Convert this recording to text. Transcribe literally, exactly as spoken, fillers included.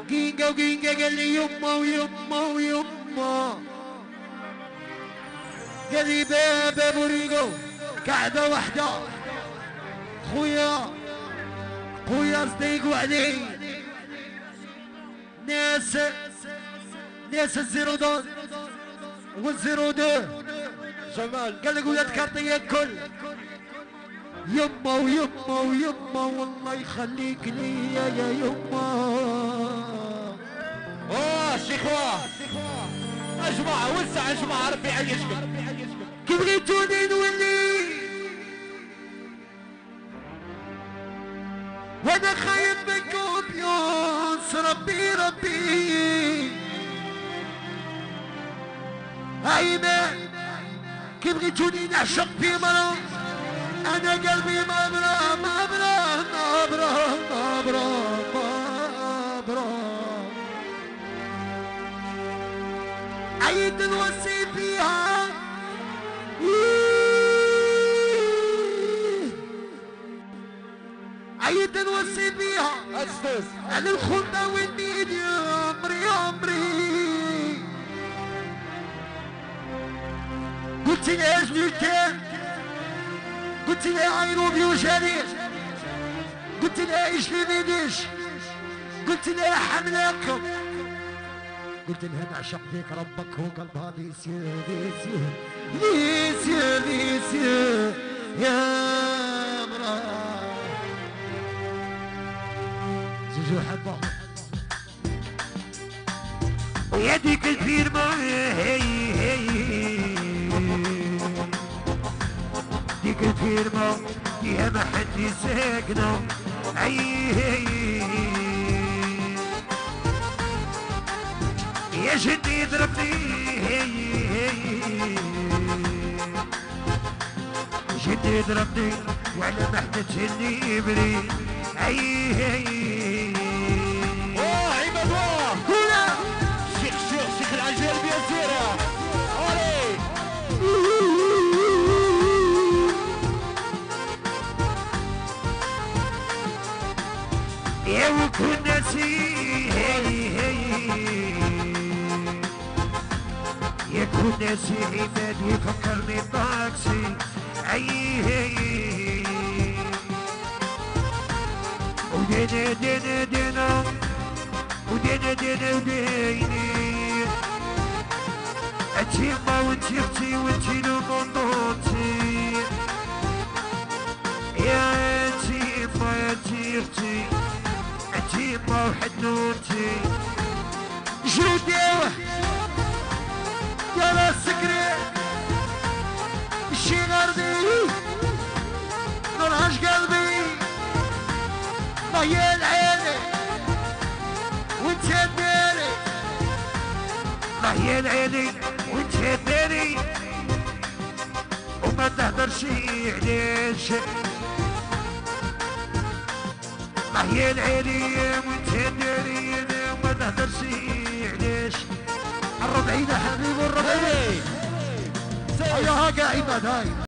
جينجا وجينجا قال لي يما ويما ويما قال لي بابا بوريقو قاعدة واحدة خويا خويا صديق وعلي ناس ناس الزيرو دون والزيرو دو جمال قال لك ولاد كارطية الكل يما ويما ويما والله يخليك ليا يا يما. اوه شيخواه اجمع وسع اجمع ربي يعيشكم كي بغيتوني نولي وانا خايف منكم يونس ربي ربي ايمان كي بغيتوني نعشق في مرة انا قلبي ما برا ما برا ما برا ما برا ما برا عيد نوصي فيها عيد نوصي فيها استاذ على الخلطة والنيد يا عمري يا عمري قلت لي اجلي كان قلت لي عيروبي وجرير قلت لي ايش لي بيديش قلت لي حملكم قلت لها نعشق فيك ربك هو قلبها ليسيا ليسيا ليسيا ليسيا يا مرا زوجو حبة ويديك الفيرما هي هي ديك الفيرما فيها ما حد يساكنه هي هي يا جدي ضربني جدي ضربني وعلى ما حدا تهني بري اي هي اوه عباد الله هنا شيخ شيخ شيخ العجال بيزيرة اولي يا وكنا سي هي يكون ناسي عباد يفكرني بطاكسي اي هي ودينا دينا دينا ودينا دينا وديني انتي ما وانتي اختي وانتي لوموندوتي يا انتي ما يا انتي اختي انتي ما وحد نورتي جودي يا لا سكري الشي غردي نورهاش قلبي ما هي العيني وانت داري ما هي العيني وانت داري وما تهدرش علاش ما هي العيني وانت داري وما تهدرش علاش الربعين حبيب الربعين. ايه ايها قاعدة هاي